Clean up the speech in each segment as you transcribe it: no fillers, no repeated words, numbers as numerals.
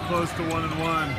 close to 1-1.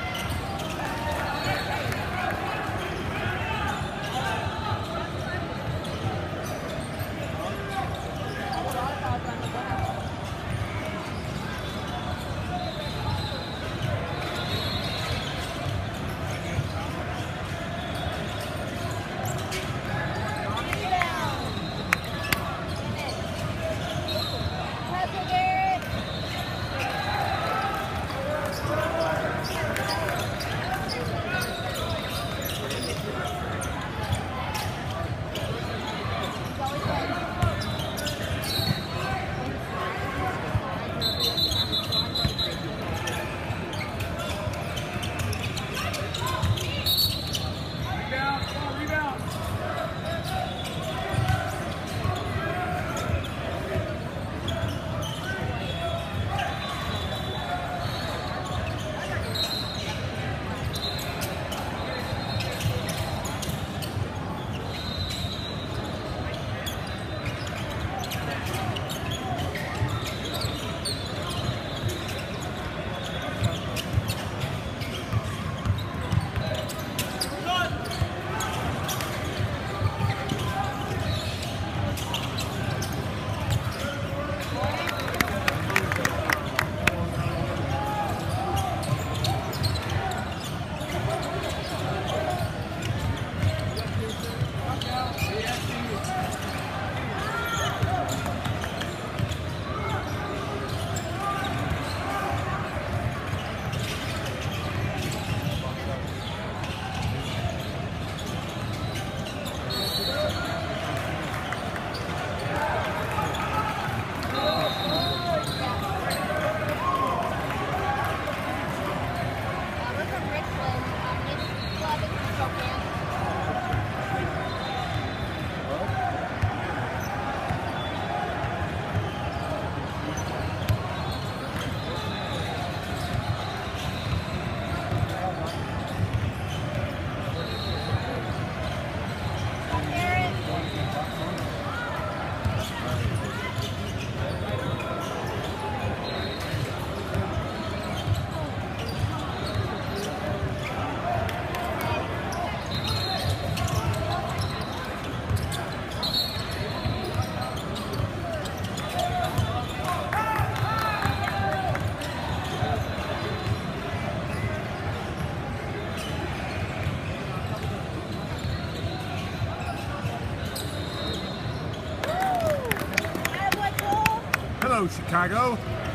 Hello, Chicago.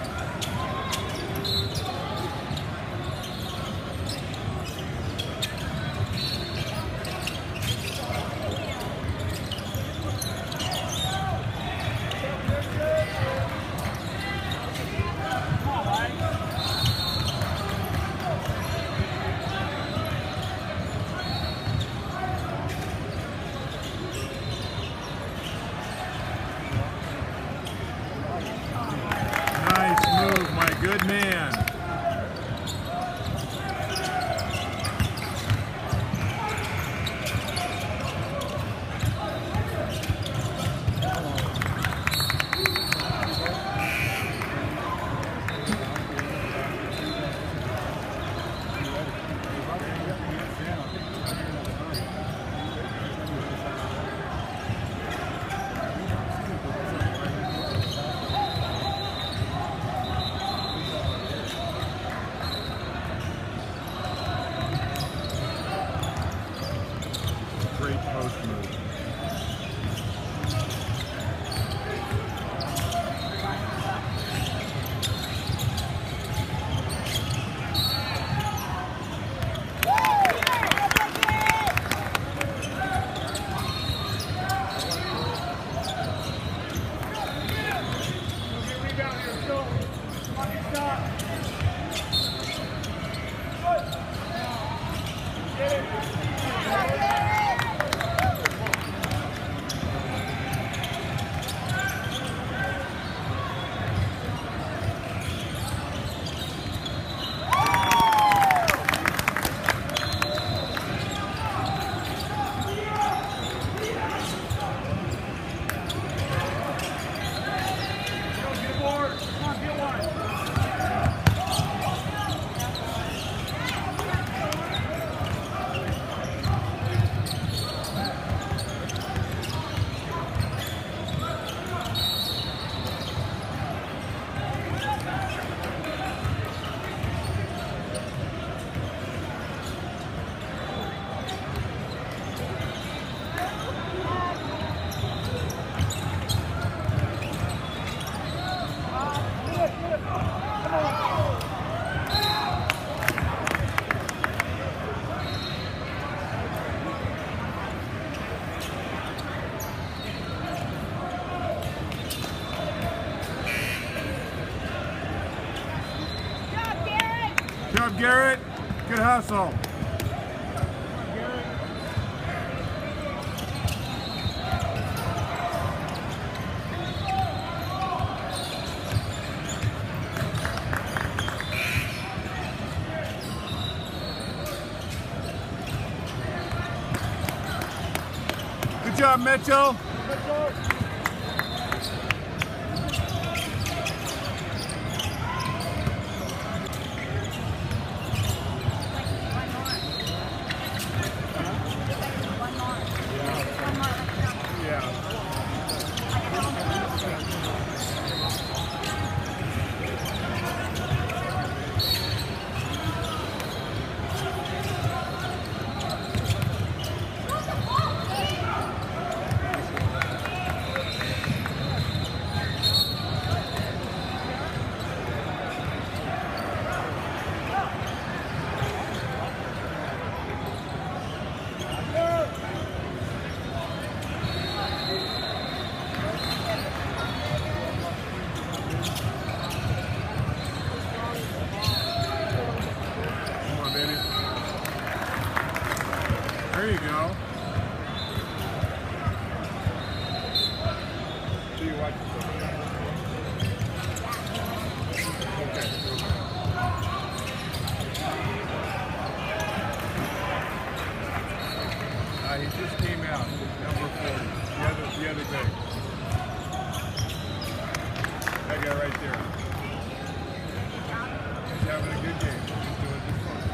Good man. Great post move. job, Garrett. Good hustle. Good job, Mitchell. There you go. Do you watch this? Okay. He just came out, number 40, the other day. That guy right there. He's having a good game. He's doing just fine.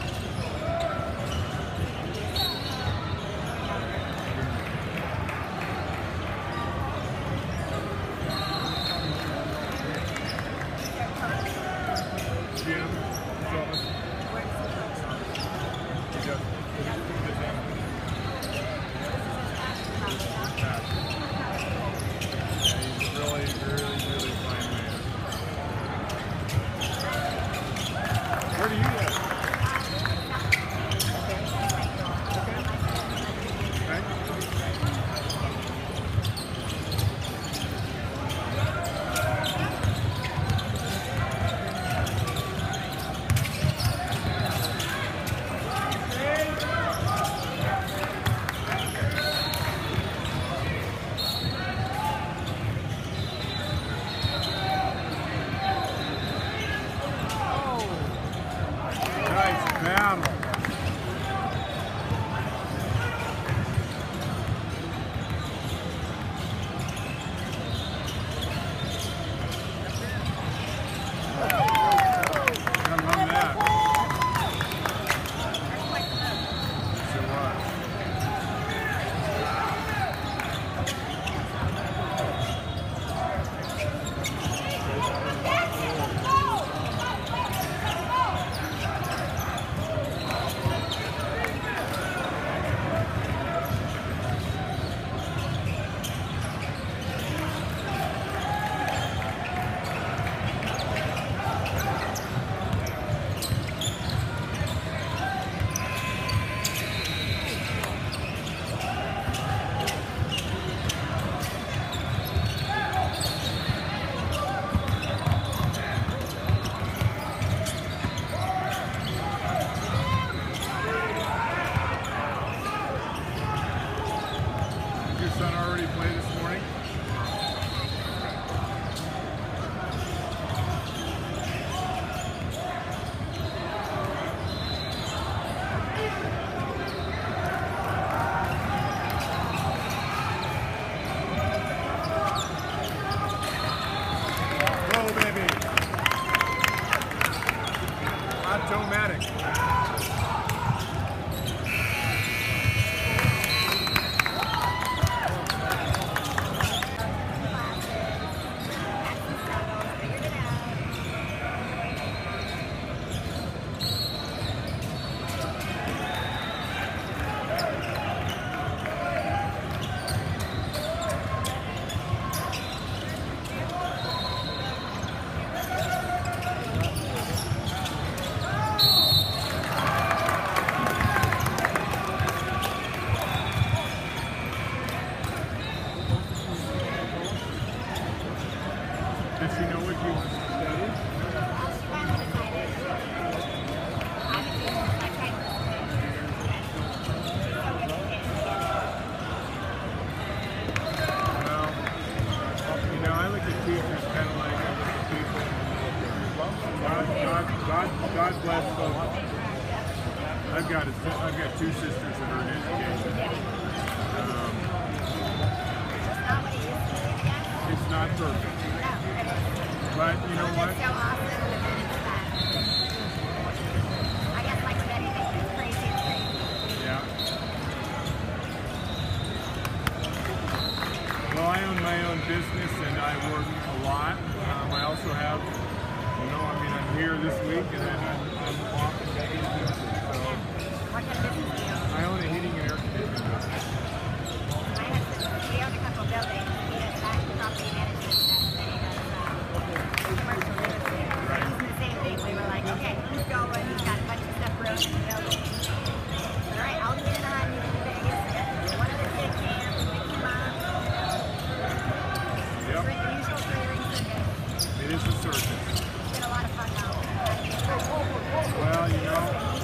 Where do you live? sisters that are in education. It's not perfect. But you know what? So awesome. I guess like with anything, it's crazy. Yeah. Well, I own my own business and I work a lot. I also have, I'm here this week and then I'm off next week. So What kind of business do you own? I own a heating and air conditioning business. We own a couple buildings. He does that property management stuff, and then he does commercial real estate. Right. He's the same thing. We were like, okay, he's going. He's got a bunch of stuff brewing in the building. All right, I'll get on. You can do Vegas. One of the kids can. Mickey Mouse. Yep. The usual 3 rings a day. It is a circus. It's been a lot of fun though. Well, Good job.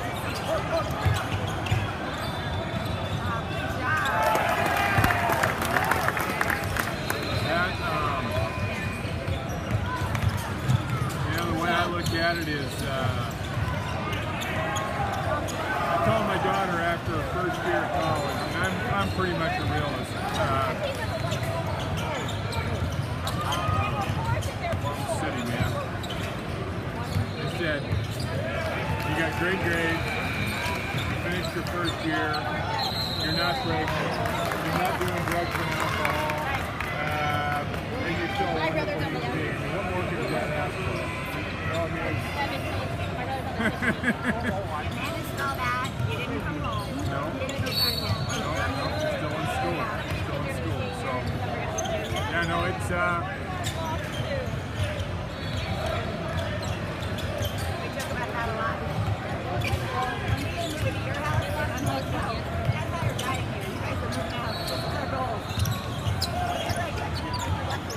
The way I look at it is, I told my daughter after her first year of college, and I'm pretty much a realist. City man. I said, you got great grades, you finished your first year, you're not pregnant, you're not doing drugs and alcohol, and you're still a wonderful human being. What more could you ask for? And managed all that. You didn't come home. No. You didn't go back yet. No, still in school. Still in school. So, yeah, no, it's, We joke about that a lot. When we moved to your house, I'm like, no, that's how you're guiding here. You guys are moving out. This is our goal. Whatever I get you, you're lucky.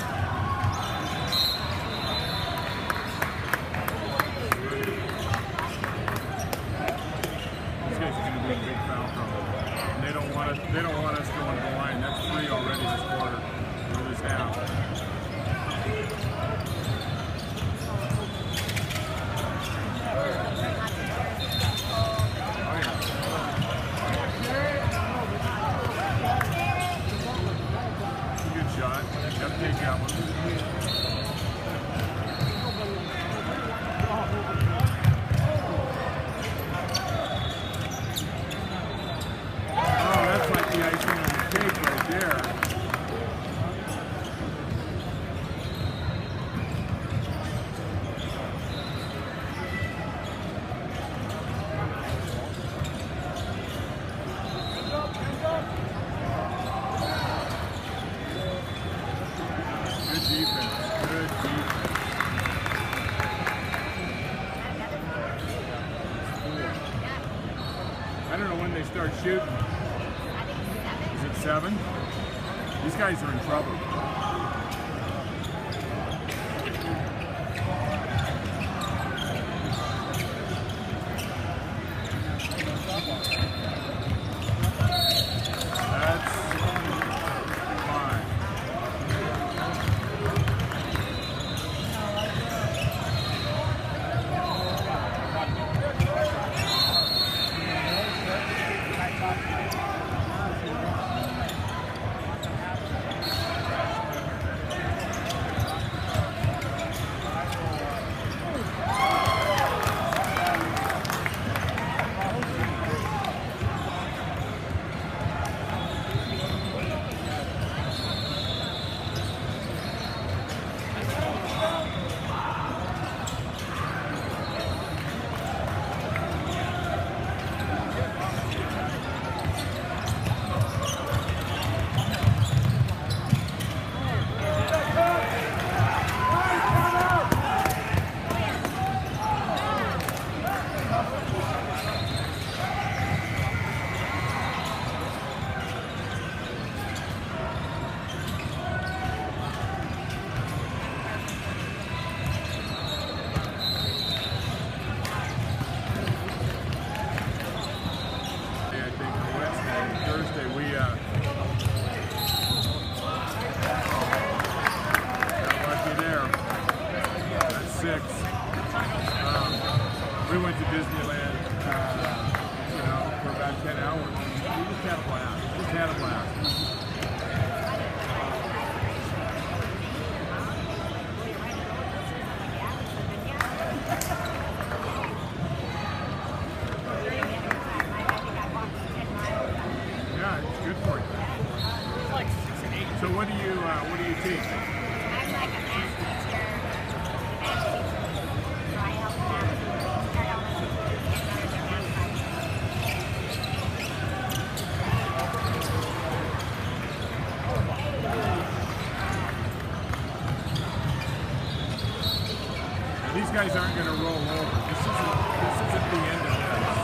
these guys are going to be in big foul trouble. And they don't want us going to the line. That's 3 already this quarter. It is now. Good shot. Got to take that one. Oh, that's like the icing on the cake right there. Good defense. Good defense. I don't know when they start shooting. I think it's 7. Is it 7? These guys are in trouble. That's fine. Yeah, we just had a blast. Just had a blast. Yeah, it's good for you. So what do you teach? I'm like a math teacher. So I help them out with start elementary teachers get better their math These guys aren't going to roll over. This isn't the end of this.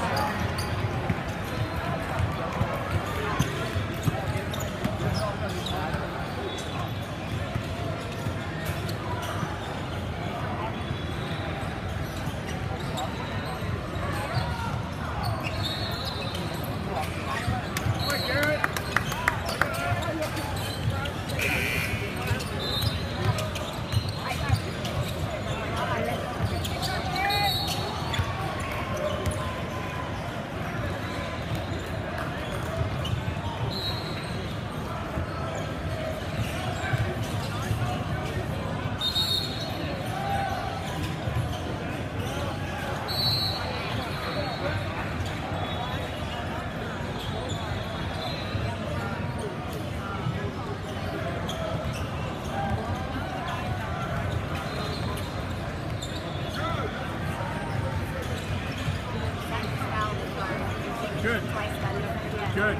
Good. Good. Yeah.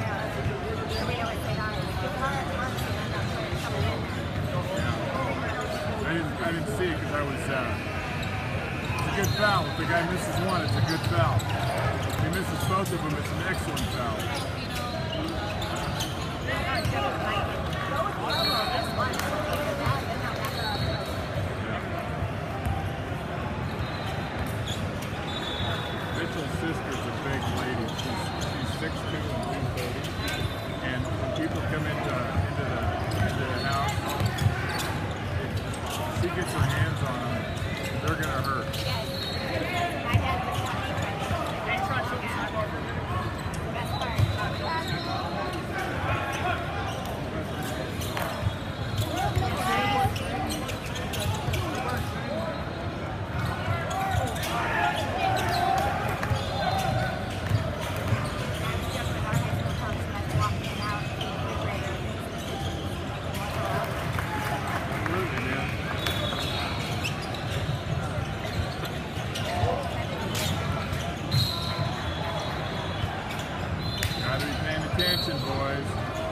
I didn't see it because I was, it's a good foul. If the guy misses one, it's a good foul. If he misses both of them, it's an excellent foul. Mitchell's sister's a big lady. She's 6'2" and 230. And when people come into the house, if she gets her hands on them, they're gonna hurt. Gotta be paying attention, boys.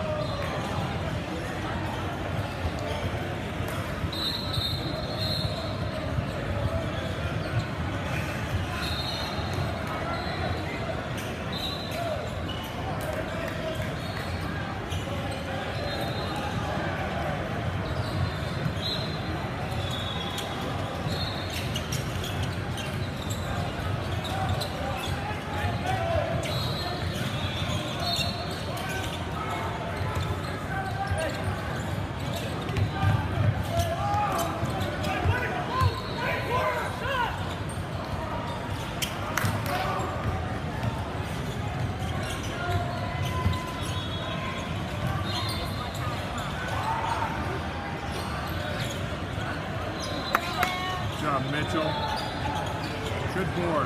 Good job, Mitchell. Good board.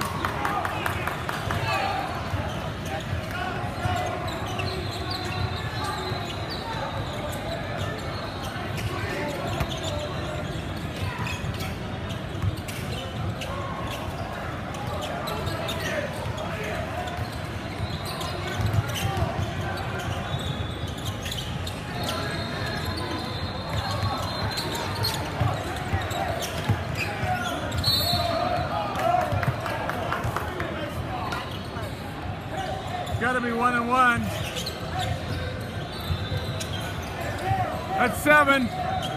Got to be 1 and 1. That's 7.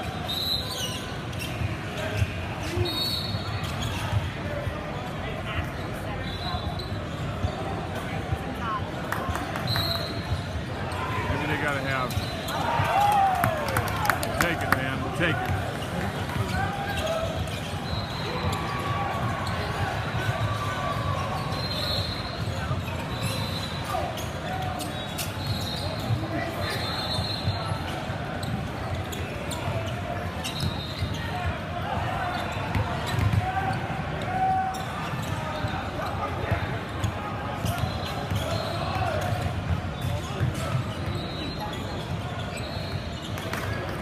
Maybe they got to have. Take it, man. We'll take it.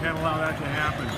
can't allow that to happen.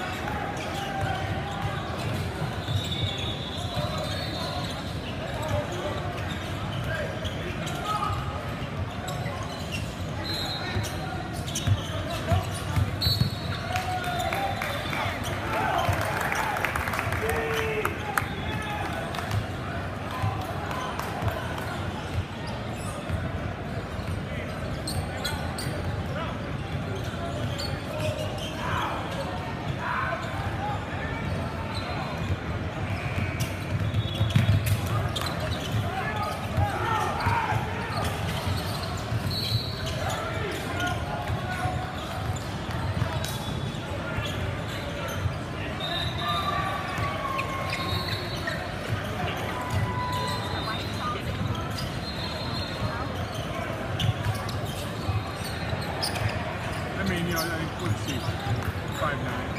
Let's see, 5'9".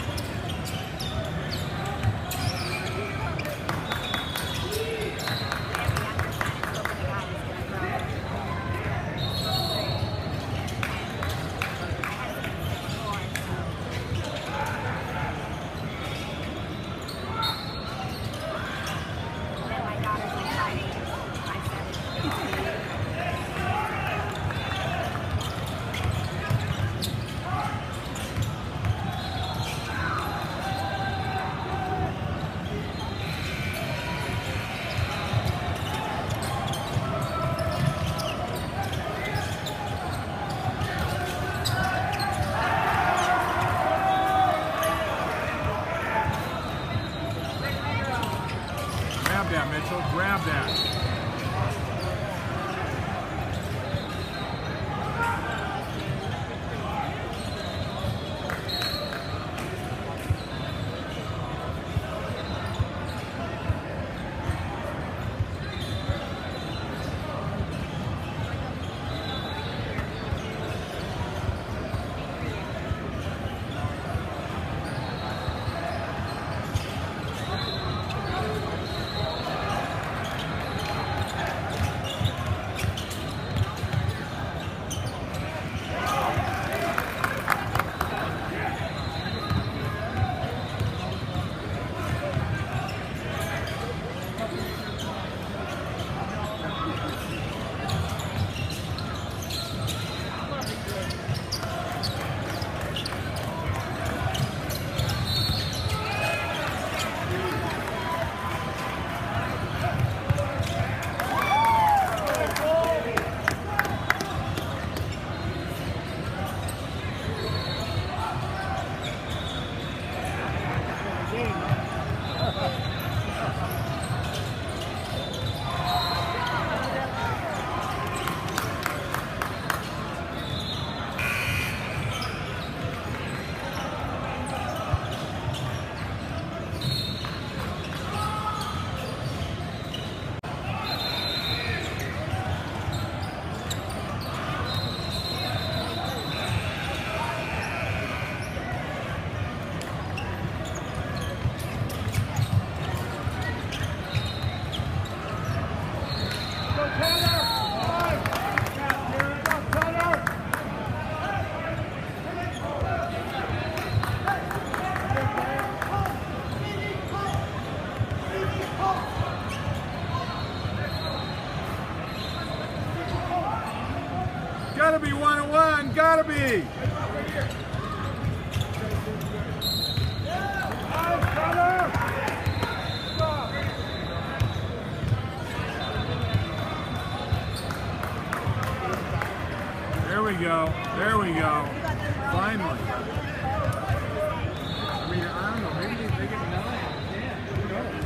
Grab that. Gotta be 1-1, gotta be! There we go, there we go. Finally. I mean, I don't know, maybe they get 9, 10, who knows?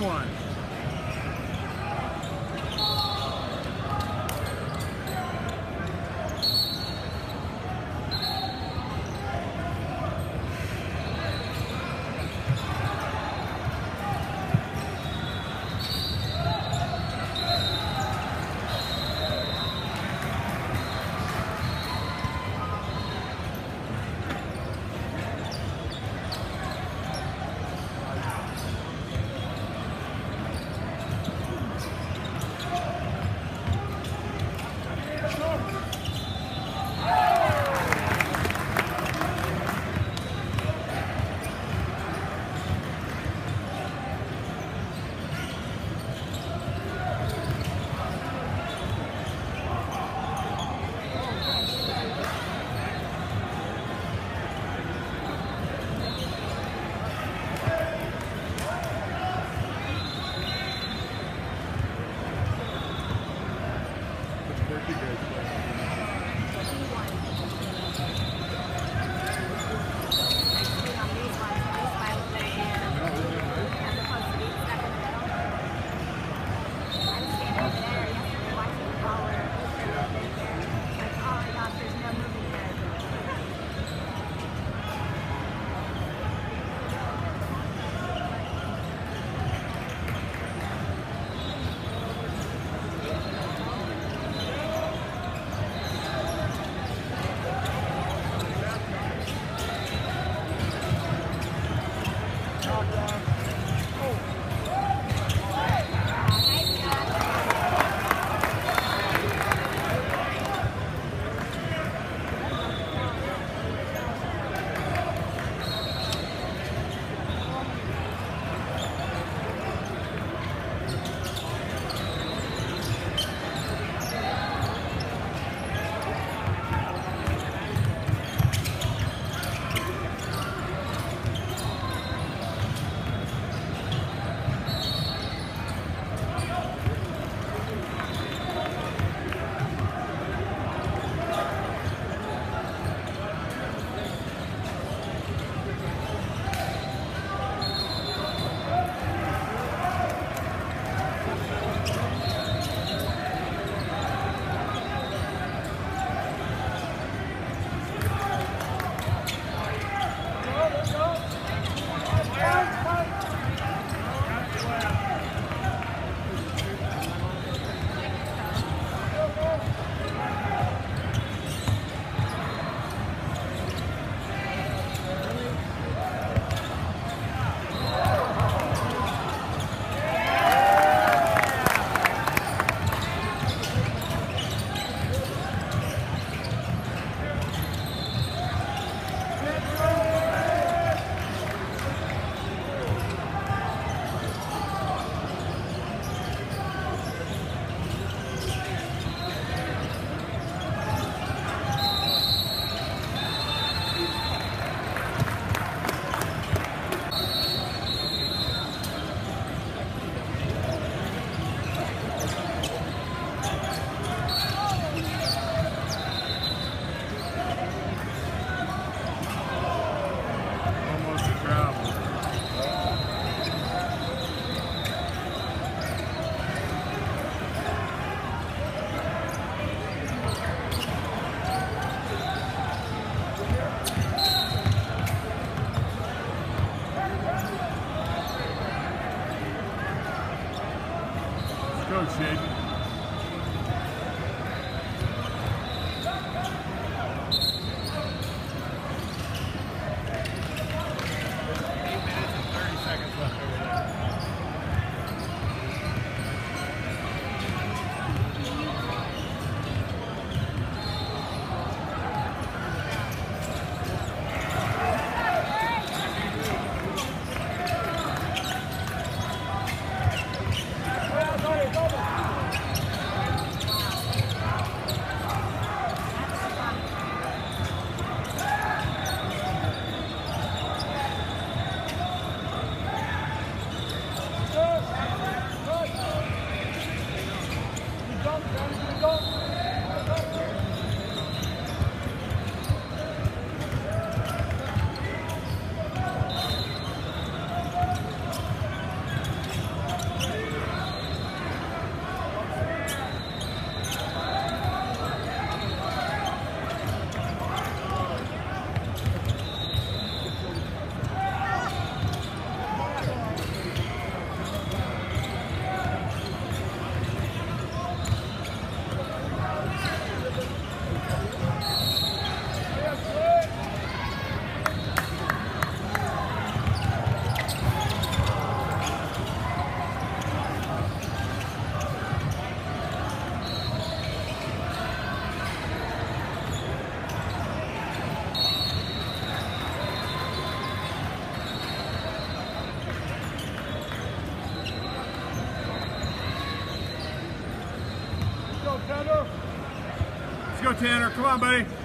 one. Go, Sid. Tanner. Come on, buddy.